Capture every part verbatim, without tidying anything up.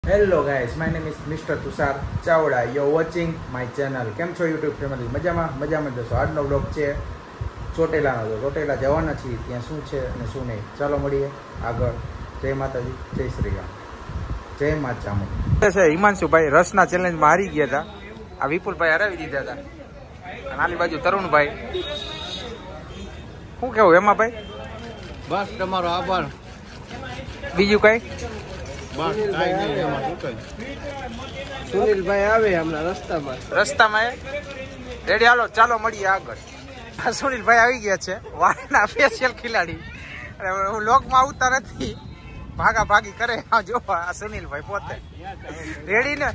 Hello guys, my name is Mister Tushar Chawda. You're watching my channel. કેમ છો YouTube family? મજામાં મજામાં જશો. આજનો બ્લોગ છે ચોટેલાનો. તો ચોટેલા જવાના છીએ, ત્યાં શું છે અને શું નહીં ચાલો મળીએ આગળ. જય માતાજી, જય શ્રી રામ, જય મા ચામુંડ. છે હિમાંશુભાઈ રસના ચેલેન્જમાં હારી ગયા હતા. આ વિપુલભાઈ હરાવી દીધા હતા. અને આલી બાજુ તરુણભાઈ. શું કેવું એમાં ભાઈ? બસ તમારો આભાર. બીજું કઈ? સુનિલભાઈ આવે હમણાં રસ્તામાં રસ્તામાં રેડી. હાલો ચાલો મળીએ આગળ. સુનિલભાઈ આવી ગયા છે, વાળના સ્પેશિયલ ખેલાડી. હું લોકમાં આવતા નથી, ભાગા ભાગી કરે. જો આ સુનિલભાઈ પોતે રેડી ને.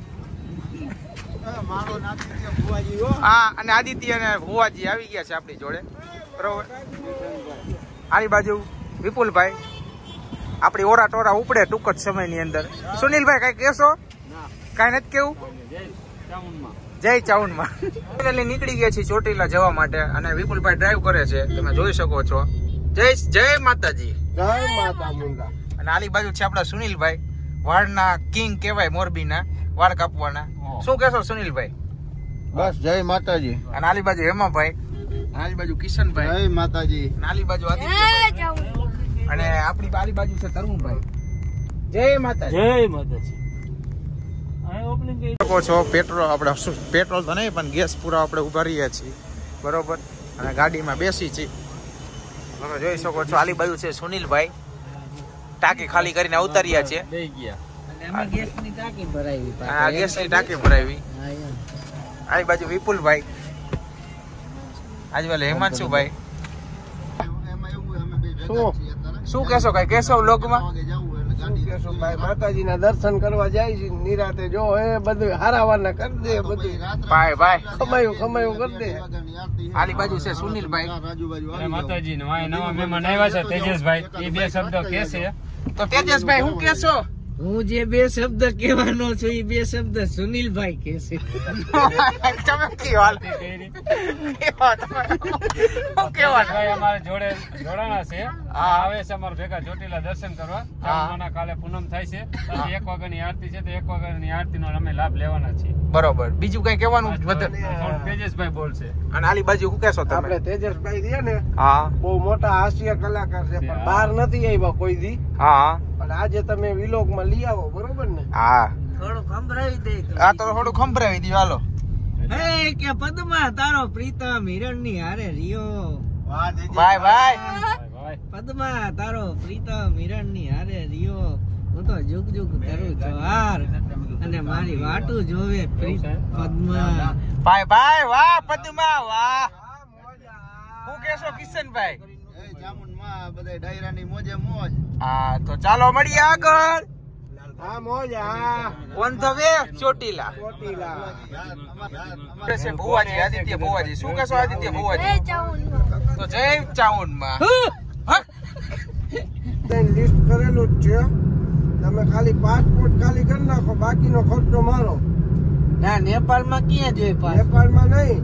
હા, અને આદિત્ય અને ભુવાજી આવી ગયા છે આપણી જોડે, બરોબર. આની બાજુ વિપુલભાઈ. આપડી ઓરા ટોરા ઉપડે ટૂંક જ સમય ની અંદર. સુનિલભાઈ કઈ કેશો? કઈ નથી કેવું? જય ચાઉંડમાં નીકળી ગયા છીએ ચોટીલા જવા માટે, અને વિપુલભાઈ ડ્રાઈવ કરે છે, તમે જોઈ શકો છો. જય જય માતાજી, જય માતા મુંડા. અને આલી બાજુ છે આપડા સુનિલભાઈ, વાળના કિંગ કહેવાય, મોરબીના વાળ કાપવાના. શું કેશો સુનિલભાઈ? બસ જય માતાજી. અને આલી બાજુ હેમાભાઈ, આલી બાજુ કિશનભાઈ, જય માતાજી. અને આલી બાજુ આદિત્ય, અને આપણી બારી બાજુ છે તરુણભાઈ. જય માતાજી, જય માતાજી. શકો છો પેટ્રોલ, આપણે પેટ્રોલ તો નહીં પણ ગેસ પૂરા આપણે ઉભા રહીએ છીએ, બરોબર. અને ગાડીમાં બેસી છીએ, તમે જોઈ શકો છો. આલી બાજુ છે સુનિલભાઈ, ટાંકી ખાલી કરીને ઉતાર્યા છે. ગેસની ટાંકી ભરાવી. આ ગેસની ટાંકી ભરાવી. આલી બાજુ વિપુલભાઈ, આજવાલે હેમાંશુભાઈ. શું કેશો? કઈ કેશો વ્લોગમાં? માતાજી ના દર્શન કરવા જાય છે નિરાતે. જો એ બધું હારાવાના કરી દે, બધું ભાઈ ભાઈ ખમાયું ખમાયું કરી દે. આલી બાજુ છે સુનિલભાઈ. માતાજી નવા મહેમાન આવ્યા છે તેજસભાઈ, એ બે શબ્દ કે છે. તો તેજસભાઈ શું કેશો? હું જે બે શબ્દ કહેવાનો છું એ બે શબ્દ સુનિલભાઈ કે છે. તમે કેવા અમારે જોડે જોડાણા છે, આવે છે અમારા ભેગા ચોટીલા દર્શન કરવા. ચામુંડાના કાલે પૂનમ થાય છે, પછી એક વાગ્યાની આરતી છે, તો એક વાગ્યાની આરતી નો અમે લાભ લેવાના છીએ, બરોબર. બીજું કઈ કેવાનું? તેજસભાઈ બોલશે. અને આલી બાજુ શું કેશો તમે? આપણે તેજસભાઈ રહ્યા ને, હા, બહુ મોટા હાસ્ય કલાકાર છે, પણ બહાર નથી આવ્યા કોઈ દી. હા, પણ આજે તમે વિલોગ માં લઈ આવો, બરોબર ને? હા, થોડું ખંભરાવી દે. આ તો થોડું ખંભરાવી દો. હાલો. હે કે પદ્મા તારો પ્રીતમ હિરણ ની હારે રિયો. Bye bye. પદ્મા તારો પ્રીતમ હિરણ ની હારે રિયો. હું તો જુગ જુગ કરું છું હાર, અને મારી વાટું જોવે પદ્મા. Bye bye. વાહ પદ્મા, વાહ. શું કેશો કિશનભાઈ? હા, તો ચાલો મળીએ આગળ. હા મોજ. હા, on the way Chotila. Chotila છે ભુવાજી, આદિત્ય ભુવાજી. શું કહેશો આદિત્ય ભુવાજી? તો જય ચાઉંડમાં. લિસ્ટ કરેલું જ છે, તમે ખાલી પાસપોર્ટ ખાલી કરી નાખો, બાકીનો ખર્ચો મારો. ના, નેપાળમાં ક્યાં જોઈએ? નેપાળમાં નહીં.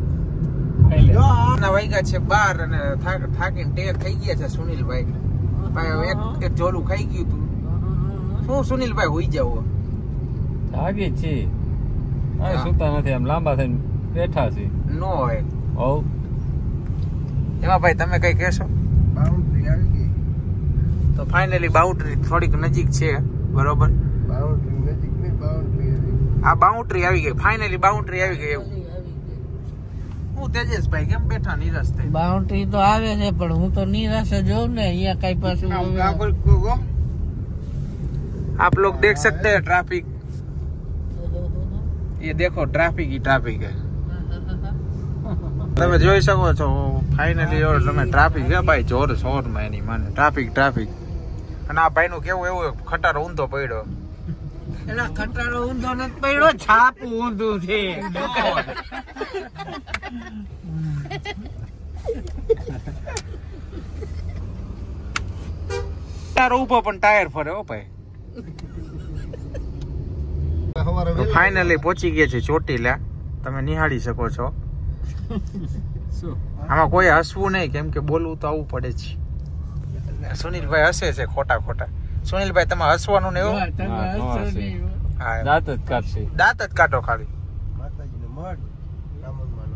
વાગ્યા છે બાર, અને થાકીને ટેક થઈ ગયા છે સુનિલભાઈ. એક એક જોલું ખાઈ ગયું તું. શું સુનિલભાઈ હોઈ જાવ? થાકી છે, સુતા નથી, આમ લાંબા થઈને બેઠા છે. નો હોય. હવ એમાં ભાઈ તમે કઈ કહેશો? બાઉન્ડ્રી આવી ગઈ. તો ફાઇનલી બાઉન્ડ્રી થોડીક નજીક છે, બરોબર. બાઉન્ડ્રી નજીક નહીં, બાઉન્ડ્રી આ બાઉન્ડ્રી આવી ગઈ. ફાઇનલી બાઉન્ડ્રી આવી ગઈ. એવું હું તેજસભાઈ કેમ બેઠા નિરાશ થઈ? બાઉન્ડ્રી તો આવે છે, પણ હું તો નિરાશ જ હોઉં ને. અહીંયા કઈ પાછું आप लोग देख सकते हैं ट्रैफिक, ये देखो ट्रैफिक ही ट्रैफिक है. તમે જોઈ શકો છો ફાઇનલી તમે ટ્રાફિક છે ભાઈ, જોર શોર માં એની માને ટ્રાફિક ટ્રાફિક. અને આ ભાઈ નું કેવું એવું ખટારો ઊંધો પડ્યો. એના ખટારો ઊંધો નથી પડ્યો, છાપ ઊંધું છે. તારો ઉભો પણ ટાયર ફરે. હો ભાઈ, ફાઇનલી પહોંચી ગયા છે ચોટીલા. તમે નિહાળી શકો છો. આમાં કોઈ હસવું નહીં, કેમ કે બોલવું તો આવવું પડે છે. સુનિલભાઈ હસે છે ખોટા ખોટા. સુનિલભાઈ તમે હસવાનું ને એવું? હા દાંત જ કાઢશે. દાંત જ કાઢો ખાલી. માતાજીનો મઠ રામનમાંનો.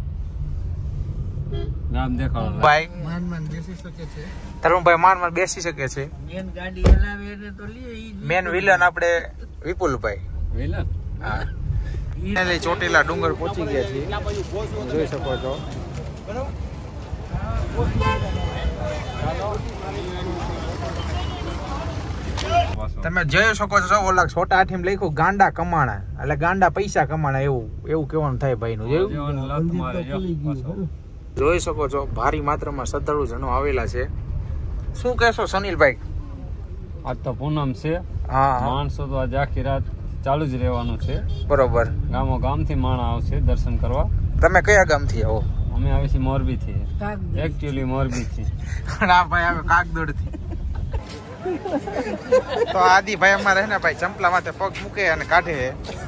ગામ દેખાડો. ભાઈ માન માન બેસી શકે છે. તરુણભાઈ માન માન બેસી શકે છે. મેન ગાડી હલાવે એટલે તો લે ઈ જ. મેન વિલન આપણે વિપુલભાઈ. વિલન. હા એટલે ચોટીલા ડુંગર પહોંચી ગયા છીએ, જોઈ શકો છો. તમે જોઈ શકો છો ઓલા છોટા હાથીમ લખ્યું ગાંડા કમાણા, એટલે ગાંડા પૈસા કમાણા એવું એવું કહેવાનું થાય ભાઈ નું. જોયું? લત મારે જો પાછો. જોઈ શકો છો ભારી માત્રામાં શ્રદ્ધાળુ જનો આવેલા છે. શું કહેશો સનીલભાઈ? આજ તો પૂનમ છે. હા માણસો તો આજે આખી રાત ચાલુ જ રહેવાનું છે. બરોબર. ગામો ગામથી માણસ આવશે દર્શન કરવા. તમે કયા ગામથી આવો? અમે આવે છે મોરબી થી. એકચ્યુઅલી મોરબી થી. ના ભાઈ આવે કાગદોડ થી. તો આદિ ભાઈ અમારે હે ને ભાઈ ચંપલા માથે પગ મૂકે અને કાઢે.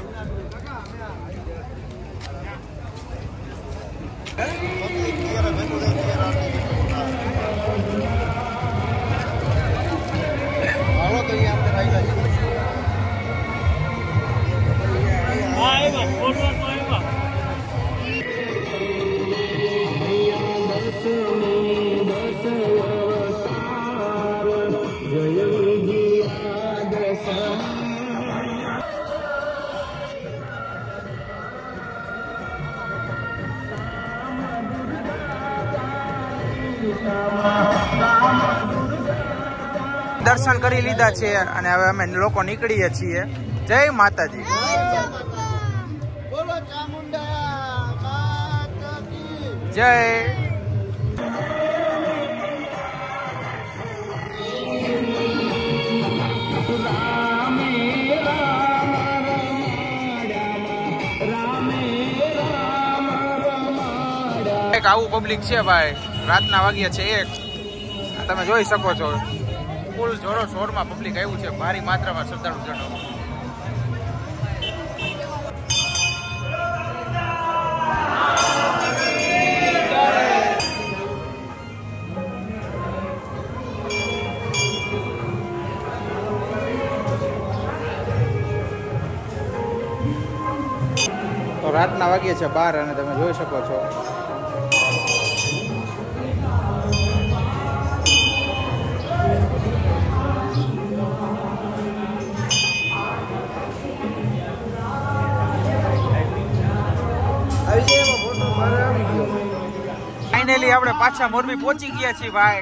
દર્શન કરી લીધા છે અને હવે અમે લોકો નીકળીએ છીએ. જય માતાજી. બોલો ચામુંડા માતા કી જય. એક આવું પબ્લિક છે ભાઈ. રાતના વાગ્યા છે એક. તમે જોઈ શકો છો ફૂલ જોરો શોરમાં પબ્લિક આવ્યું છે, ભારી માત્રામાં શ્રદ્ધાળુ જનો. તો રાતના વાગ્યે છે બાર અને તમે જોઈ શકો છો ફાઇનલી આપણે પાછા મોરબી પહોંચી ગયા છીએ ભાઈ.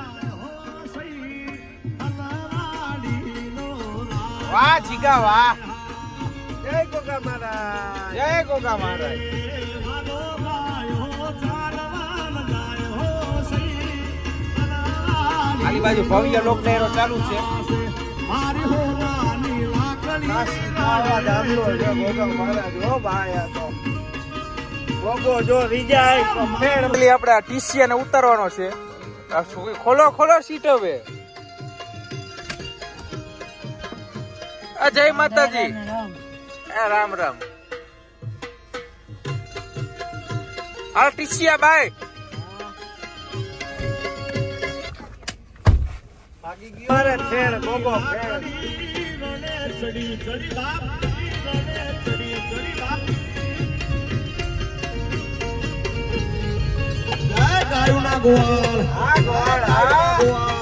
વાહ જીગા વાહ. જય ગોગા મહારાજ. જય ગોગા મહારાજ. આલી બાજુ ભવ્ય લોક લહેરો ચાલુ છે. આપડે ટીસી ને ઉતારવાનો છે. ખોલો ખોલો સીટ હવે. જય માતાજી. રામ રામ. હા ટીસિયા ભાઈ. મારે ફેર ગોગો ફેર. જય ગાયુના ગોળ. આ ગોળ આ ગોળ.